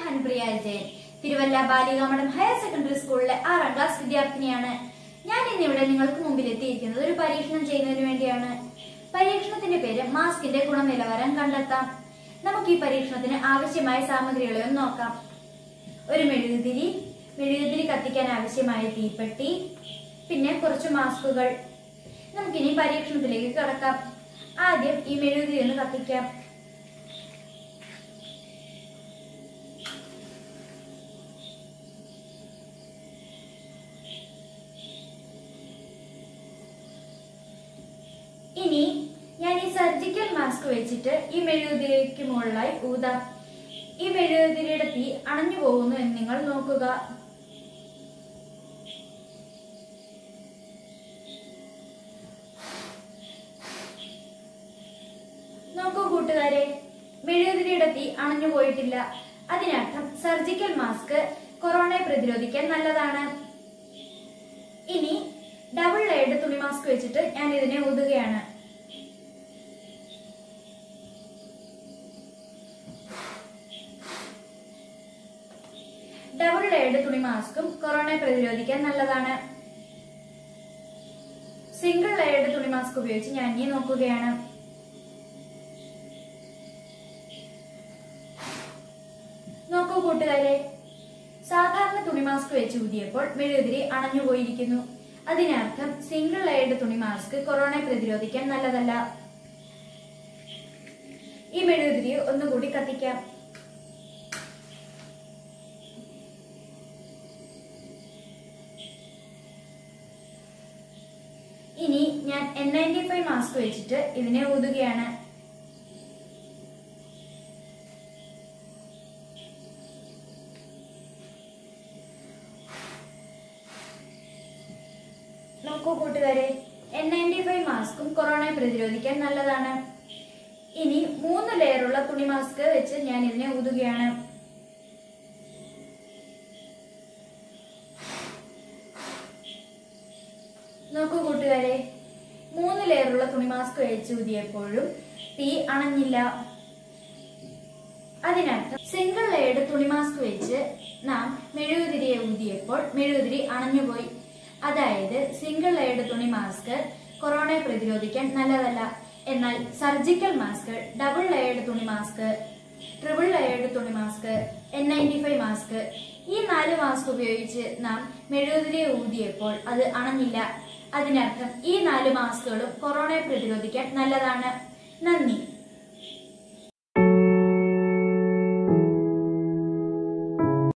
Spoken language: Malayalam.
ഹൻപ്രിയ ജയൻ, തിരുവല്ല ബാലികാമഠം ഹയർ സെക്കൻഡറി സ്കൂളിലെ 6ാം ക്ലാസ് വിദ്യാർത്ഥിനിയാണ്. ഞാൻ ഇന്നിവിടെ നിങ്ങൾക്ക് മുമ്പിൽ എത്തിയിരിക്കുന്നത് ഒരു പരീക്ഷണം ചെയ്യുന്നതിന് വേണ്ടിയാണ്. പരീക്ഷണത്തിന്റെ പേര് മാസ്കിന്റെ ഗുണനിലവാരം കണ്ടെത്താം. നമുക്ക് ഈ പരീക്ഷണത്തിന് ആവശ്യമായ സാമഗ്രികളെ ഒന്ന് നോക്കാം. ഒരു മെഴുകുതിരി കത്തിക്കാൻ ആവശ്യമായ തീപ്പെട്ടി, പിന്നെ കുറച്ച് മാസ്കുകൾ. നമുക്കിനി പരീക്ഷണത്തിലേക്ക് കടക്കാം. ആദ്യം ഈ മെഴുകുതിരി ഒന്ന് കത്തിക്കാം. ഇനി ഞാൻ ഈ സർജിക്കൽ മാസ്ക് വെച്ചിട്ട് ഈ മെഴുകുതിരിക്ക് മുകളിലായി ഊതാം. ഈ മെഴുകുതിരിയുടെ തീ അണഞ്ഞു പോകുന്നു എന്ന് നിങ്ങൾ നോക്കുക. നോക്കൂ കൂട്ടുകാരെ, മെഴുകുതിരിയുടെ തീ അണഞ്ഞു പോയിട്ടില്ല. അതിനർത്ഥം സർജിക്കൽ മാസ്ക് കൊറോണയെ പ്രതിരോധിക്കാൻ നല്ലതാണ്. ഇനി ഡബിൾ ലെയർഡ് തുണി മാസ്ക് വെച്ചിട്ട് ഞാൻ ഇതിനെ ഊതുകയാണ്. ഡബിൾ ലെയർഡ് തുണി മാസ്കും കൊറോണയെ പ്രതിരോധിക്കാൻ നല്ലതാണ്. സിംഗിൾ ലെയർഡ് തുണി മാസ്ക് ഉപയോഗിച്ച് ഞാൻ ഇനി നോക്കുകയാണ്. നോക്കൂ കൂട്ടുകാരെ, സാധാരണ തുണി മാസ്ക് വെച്ച് ഊതിയപ്പോൾ മെഴുകുതിരി അണഞ്ഞു പോയിരിക്കുന്നു. അതിനർത്ഥം സിംഗിൾ ലെയർഡ് തുണി മാസ്ക് കൊറോണയെ പ്രതിരോധിക്കാൻ നല്ലതല്ല. ഈ മെഴുകുതിരി ഒന്നുകൂടി കത്തിക്കാം. ഇനി ഞാൻ N95 മാസ്ക് വെച്ചിട്ട് ഇതിനെ ഊതുകയാണ്. നോക്കൂ കൂട്ടുകാരെ, N95 മാസ്കും കൊറോണയെ പ്രതിരോധിക്കാൻ നല്ലതാണ്. ഇനി 3 ലെയറുള്ള തുണി മാസ്ക് വെച്ച് ഞാൻ ഇതിനെ ഊതുകയാണ്. നോക്കൂ കൂട്ടുകാരെ, 3 ലെയറുള്ള തുണി മാസ്ക് വെച്ച് ഊതിയപ്പോഴും തീ അണഞ്ഞില്ല. അതിനർത്ഥം സിംഗിൾ ലെയർഡ് തുണി മാസ്ക് വെച്ച് നാം മെഴുകുതിരിയെ ഊതിയപ്പോൾ മെഴുകുതിരി അണഞ്ഞുപോയി. അതായത് സിംഗിൾ ലെയർഡ് തുണി മാസ്ക് കൊറോണയെ പ്രതിരോധിക്കാൻ നല്ലതല്ല. എന്നാൽ സർജിക്കൽ മാസ്ക്, ഡബിൾ ലെയർഡ് തുണി മാസ്ക്, ട്രിപ്പിൾ ലെയർഡ് തുണി മാസ്ക്, N95 മാസ്ക്, ഈ 4 മാസ്ക് ഉപയോഗിച്ച് നാം മെഴുകുതിരിയെ ഊതിയപ്പോൾ അത് അണഞ്ഞില്ല. അതിനർത്ഥം ഈ 4 മാസ്കുകളും കൊറോണയെ പ്രതിരോധിക്കാൻ നല്ലതാണ്. നന്ദി.